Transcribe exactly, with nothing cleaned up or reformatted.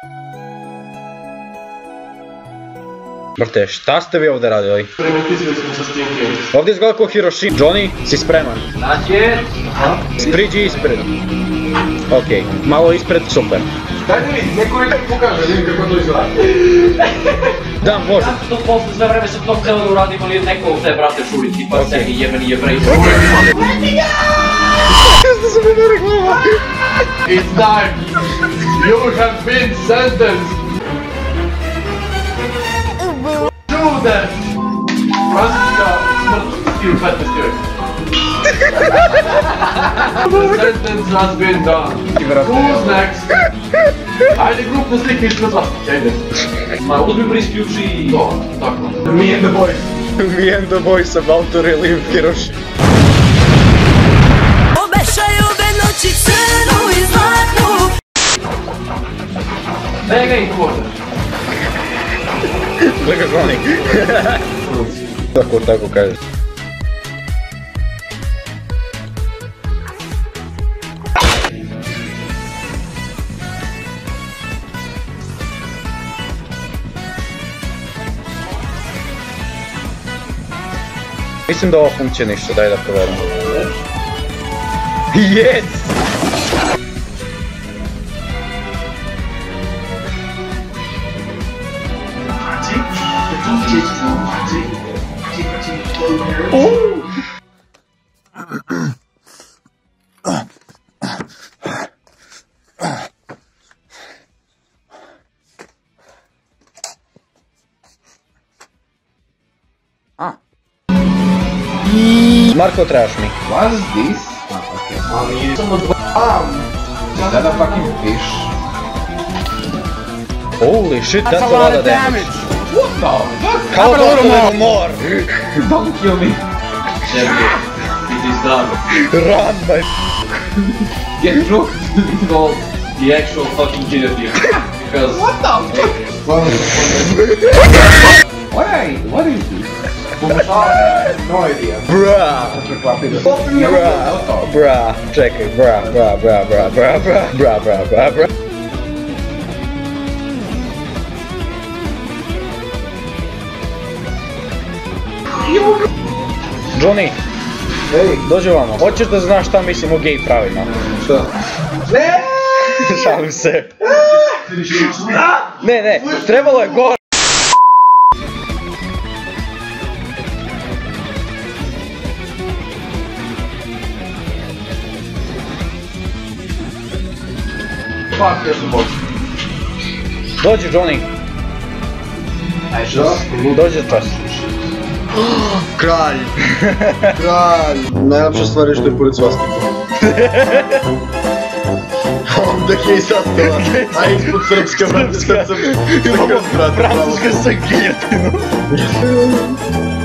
Brate, šta ste vi ovdje radili? Ovdje izgleda kao Hiroshima. Johnny, si spreman? Znači? Priđi ispred. Okej, malo ispred, super. Daj mi, neko nekaj pokaže, vidim kako to izgleda. Da, može. Kako to posle sve vreme se to htjelo da uradimo ili neko u te brate šuri, tipa sebi jebeni jebrej. Što se mene reklama? It's time! You have been sentenced! Do that! Francuska smrt stil petnaest joj. The sentence has been done. Who's next? Ajde grupno slike ispred vas, ajde. Ma uzmi prisključi... To, tako. Me and the boys. Me and the boys about to relive Hiroshima. Obešaju me noći crnu i zlatnu. Mega important. Kolega Johnny. Tako, tako kažeš. Mislim da ovo funkcija ništa, daj da provjerim. Yes! Marko, trebaš mi. What is this? Ah, okay. Ali samo dva... Is that a fucking fish? Holy shit, that's, that's a lot of damage. What the fuck? How about a little more? Don't kill me. It is done. Run, my Get through it's called the actual fucking killer here. Because... What the fuck? What are you? What is this? No idea. Bruh! Bruh! Bruh! Čekaj, bruh, bruh, bruh, bruh, bruh, bruh, bruh, bruh, bruh, bruh. Johnny! Ej! Dođi vamo. Hoćeš da znaš šta mislim o gej pravima? Šta? Ne! Šalim se. Ne, ne, trebalo je gore. Fuck, ja sam boš. Dođi, Johnny. Aj, šta? Dođi čas. Kralj! Kralj! Najlepša stvar je što je pored svastika. Onda je i zastava, a ispod srpska, brate, sad sam... Imamo francuska sa giljotinu.